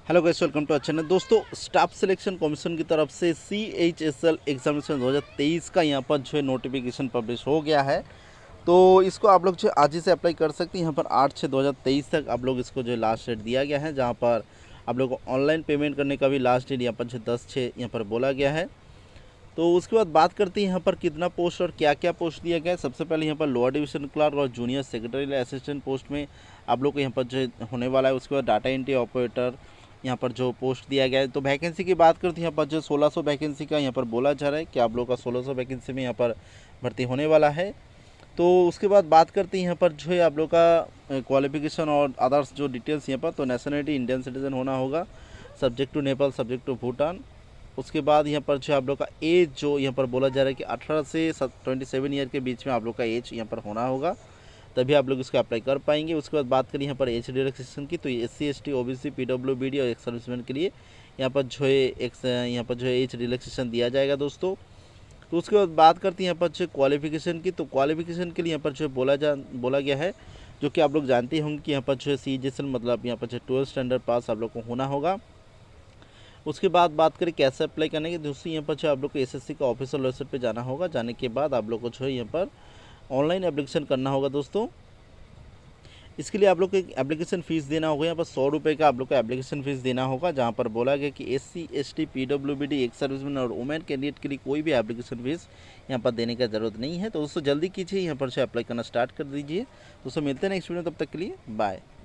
Hello guys, welcome to our channel. दोस्तों, staff selection commission की तरफ से CHSL एग्जामिनेशन 2023 का यहाँ पर जो है नोटिफिकेशन पब्लिश हो गया है। तो इसको आप लोग जो है आज ही से अप्लाई कर सकते हैं। यहाँ पर 8/6/2023 तक आप लोग इसको जो है लास्ट डेट दिया गया है, जहाँ पर आप लोग को ऑनलाइन पेमेंट करने का भी लास्ट डेट यहाँ पर जो 10/6 यहाँ पर बोला गया है। तो उसके बाद बात करते हैं यहाँ पर कितना पोस्ट और क्या क्या पोस्ट दिया गया है। सबसे पहले यहाँ पर लोअर डिवीजन क्लर्क और जूनियर सेक्रेटरी असिस्टेंट पोस्ट में आप लोग को यहाँ पर जो होने वाला है। उसके बाद डाटा एंट्री ऑपरेटर यहाँ पर जो पोस्ट दिया गया है। तो वैकेंसी की बात करते हैं, यहाँ पर जो 1600 वैकेंसी का यहाँ पर बोला जा रहा है कि आप लोग का 1600 वैकेंसी में यहाँ पर भर्ती होने वाला है। तो उसके बाद बात करते हैं यहाँ पर जो है आप लोग का क्वालिफिकेशन और अदर्स जो डिटेल्स यहाँ पर। तो नेशनलिटी इंडियन सिटीजन होना होगा, subject to Nepal, subject to Bhutan. उसके बाद यहाँ पर जो आप लोग का एज जो यहाँ पर बोला जा रहा है कि 18 से 27 ईयर के बीच में आप लोग का एज यहाँ पर होना होगा, तभी आप लोग इसको अप्लाई कर पाएंगे। उसके बाद बात करें यहाँ पर एज रिलैक्सेशन की, तो SC ST OBC PWBD और एक्स सर्विसमैन के लिए यहाँ पर जो है एज रिलैक्सेशन दिया जाएगा दोस्तों। तो उसके बाद बात करते हैं यहाँ पर जो क्वालिफिकेशन की, तो क्वालिफिकेशन के लिए यहाँ पर जो बोला गया है, जो कि आप लोग जानते होंगे कि यहाँ पर जो है CHSL मतलब यहाँ पर जो 12th स्टैंडर्ड पास आप लोग को होना होगा। उसके बाद बात करें कैसे अप्लाई करने की, दोस्तों यहाँ पर जो आप लोग को SSC का ऑफिशियल वेबसाइट पे जाना होगा। जाने के बाद आप लोग को जो है यहाँ पर ऑनलाइन एप्लीकेशन करना होगा दोस्तों। इसके लिए आप लोग को एक एप्लीकेशन फ़ीस देना होगा। यहाँ पर 100 रुपये का आप लोग को एप्लीकेशन फ़ीस देना होगा, जहाँ पर बोला गया कि SC ST PWBD ex serviceman और वुमेन कैंडिडेट के लिए कोई भी एप्लीकेशन फ़ीस यहाँ पर देने का ज़रूरत नहीं है। तो दोस्तों जल्दी कीजिए, यहाँ पर से अप्लाई करना स्टार्ट कर दीजिए। दोस्तों मिलते हैं नेक्स्ट वीडियो, तब तक के लिए बाय।